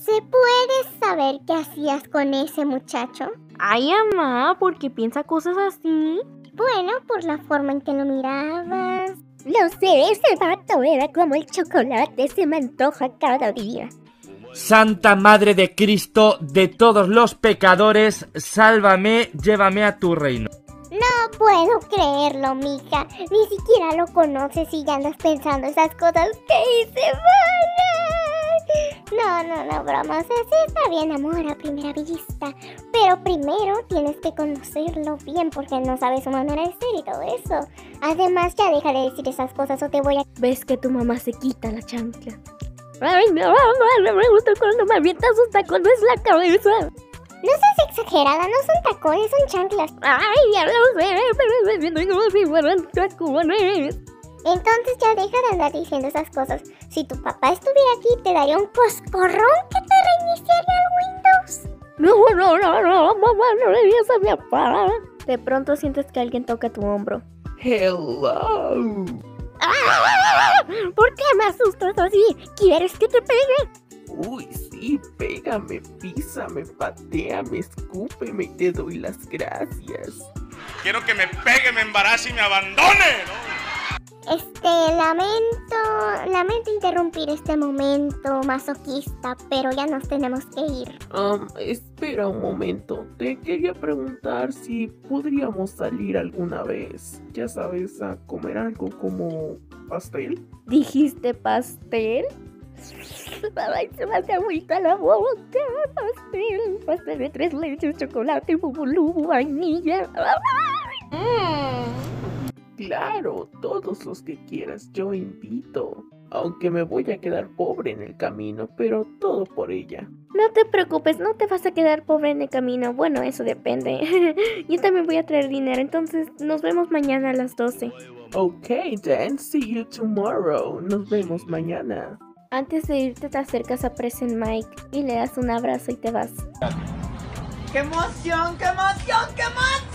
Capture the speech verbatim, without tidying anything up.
¿Se puede saber qué hacías con ese muchacho? Ay, mamá, ¿por qué piensa cosas así? Bueno, por la forma en que lo mirabas. Lo sé, ese vato era como el chocolate, se me antoja cada día. Santa Madre de Cristo, de todos los pecadores, sálvame, llévame a tu reino. No puedo creerlo, mija. Ni siquiera lo conoces y ya andas pensando esas cosas que hice mal. No, no, no, bromas. Así está bien, amor, a primera vista. Pero primero tienes que conocerlo bien porque no sabes su manera de ser y todo eso. Además, ya deja de decir esas cosas o te voy a... ¿Ves que tu mamá se quita la chancla? Ay, no, no, me gusta cuando me avientas sus tacones en la cabeza. No seas exagerada, no son tacones, son chanclas. Ay, ya lo sé, pero me siento como si fueran tacones. Entonces ya deja de andar diciendo esas cosas. Si tu papá estuviera aquí, te daría un coscorrón que te reiniciaría el Windows. No, no, no, no, mamá, no le digas a mi papá. De pronto sientes que alguien toca tu hombro. Hello. ¿Por qué me asustas así? ¿Quieres que te pegue? Uy, sí, pégame, písame, pateame, escúpeme y te doy las gracias. Quiero que me pegue, me embarace y me abandone, ¿no? Este, lamento, lamento interrumpir este momento masoquista, pero ya nos tenemos que ir. Um, espera un momento, te quería preguntar si podríamos salir alguna vez, ya sabes, a comer algo como pastel. ¿Dijiste pastel? Ay, se me hace agüita la boca. Pastel, pastel de tres leches, chocolate, bubulú, vainilla. Mm. Claro, todos los que quieras, yo invito. Aunque me voy a quedar pobre en el camino, pero todo por ella. No te preocupes, no te vas a quedar pobre en el camino. Bueno, eso depende. Yo también voy a traer dinero, entonces nos vemos mañana a las doce. Ok, then, see you tomorrow. Nos vemos mañana. Antes de irte te acercas a Present Mike y le das un abrazo y te vas. ¡Qué emoción, qué emoción, qué emoción!